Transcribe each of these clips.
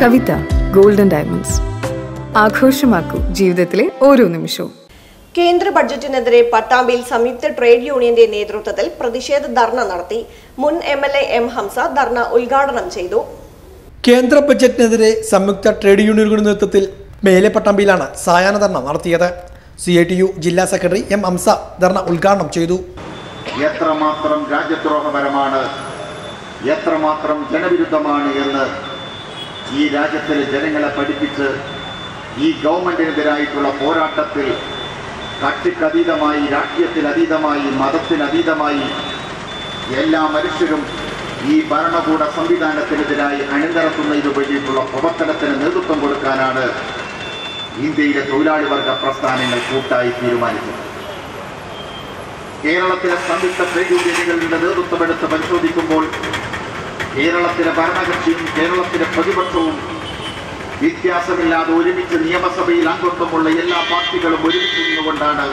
കവിത golden diamonds ആഘോഷമാക്കൂ ജീവിതത്തിലെ ഓരോ നിമിഷവും. കേന്ദ്ര ബഡ്ജറ്റിനെതിരെ പട്ടാമ്പിയിൽ സംയുക്ത ട്രേഡ് യൂണിയന്റെ നേതൃത്വത്തിൽ പ്രതിഷേധ ധർണ നടത്തി. മുൻ MLA M. ഹംസ ധർണ ഉദ്ഘാടനം ചെയ്തു. കേന്ദ്ര ബഡ്ജറ്റിനെതിരെ സംയുക്ത ട്രേഡ് യൂണിയനുകളുടെ നേതൃത്വത്തിൽ മേലെ പട്ടാമ്പിയിലാണ് സായാഹ്ന ധർണ നടത്തിയത്. CITU ജില്ലാ സെക്രട്ടറി M. ഹംസ ധർണ ഉദ്ഘാടനം ചെയ്തു. എത്രമാത്രം രാജ്യദ്രോഹപരമാണ്, എത്രമാത്രം ജനവിരുദ്ധമാണ് എന്ന് ഈ രാജ്യത്തിലെ ജനങ്ങളെ പഠിപ്പിച്ച് ഈ ഗവൺമെന്റിനെതിരായിട്ടുള്ള പോരാട്ടത്തിൽ കക്ഷിക്കതീതമായി, രാഷ്ട്രീയത്തിനതീതമായി, മതത്തിനതീതമായി എല്ലാ മനുഷ്യരും ഈ ഭരണകൂട സംവിധാനത്തിനെതിരായി അണിനിരത്തുന്നതിനു വേണ്ടിയിട്ടുള്ള പ്രവർത്തനത്തിന് നേതൃത്വം കൊടുക്കാനാണ് ഇന്ത്യയിലെ തൊഴിലാളി വർഗ പ്രസ്ഥാനങ്ങൾ കൂട്ടായി തീരുമാനിച്ചത്. കേരളത്തിലെ സംയുക്ത ട്രേഡ് യൂണിയനുകളുടെ നേതൃത്വമെടുത്ത് പരിശോധിക്കുമ്പോൾ കേരളത്തിലെ ഭരണകക്ഷിയും കേരളത്തിലെ പ്രതിപക്ഷവും വ്യത്യാസമില്ലാതെ ഒരുമിച്ച് നിയമസഭയിൽ അംഗത്വമുള്ള എല്ലാ പാർട്ടികളും ഒരുമിച്ച് നിന്നുകൊണ്ടാണ്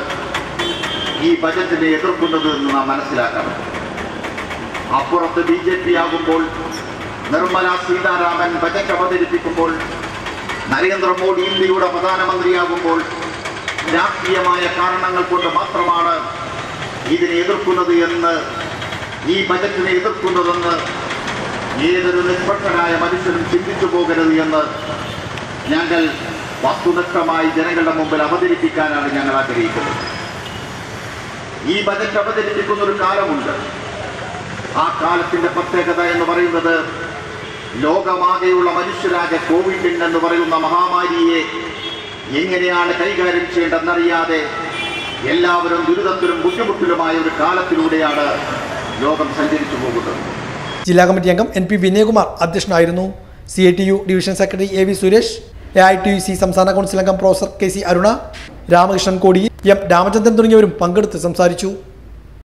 ഈ ബജറ്റിനെ എതിർക്കുന്നത് എന്ന് നാം മനസ്സിലാക്കണം. അപ്പുറത്ത് BJP ആകുമ്പോൾ, നിർമ്മല സീതാരാമൻ ബജറ്റ് അവതരിപ്പിക്കുമ്പോൾ, നരേന്ദ്രമോദി ഇന്ത്യയുടെ പ്രധാനമന്ത്രിയാകുമ്പോൾ രാഷ്ട്രീയമായ കാരണങ്ങൾ കൊണ്ട് മാത്രമാണ് ഇതിനെ എതിർക്കുന്നത് എന്ന്, ഈ ബജറ്റിനെ എതിർക്കുന്നതെന്ന് ഏതൊരു നിഷ്പക്ഷനായ മനുഷ്യനും ചിന്തിച്ചു പോകരുത് എന്ന് ഞങ്ങൾ വസ്തുനിഷ്ഠമായി ജനങ്ങളുടെ മുമ്പിൽ അവതരിപ്പിക്കാനാണ് ഞങ്ങൾ ആഗ്രഹിക്കുന്നത്. ഈ ബജറ്റ് അവതരിപ്പിക്കുന്ന ഒരു കാലമുണ്ട്. ആ കാലത്തിന്റെ പ്രത്യേകത എന്ന് പറയുന്നത് ലോകമാകെയുള്ള മനുഷ്യരാകെ കോവിഡ് എന്ന് പറയുന്ന മഹാമാരിയെ എങ്ങനെയാണ് കൈകാര്യം ചെയ്യേണ്ടതെന്നറിയാതെ എല്ലാവരും ദുരിതത്തിലും ബുദ്ധിമുട്ടിലുമായ ഒരു കാലത്തിലൂടെയാണ് ലോകം സഞ്ചരിച്ചു പോകുന്നത്. ജില്ലാ കമ്മിറ്റി അംഗം NP വിനയകുമാർ അധ്യക്ഷനായിരുന്നു. CITU division secretary AV Suresh, AITUC സംസ്ഥാന കൗൺസിൽ അംഗം professor KC Aruna, Ramakrishnan Kodi, M. Ramachandran തുടങ്ങിയവരും പങ്കെടുത്ത് സംസാരിച്ചു.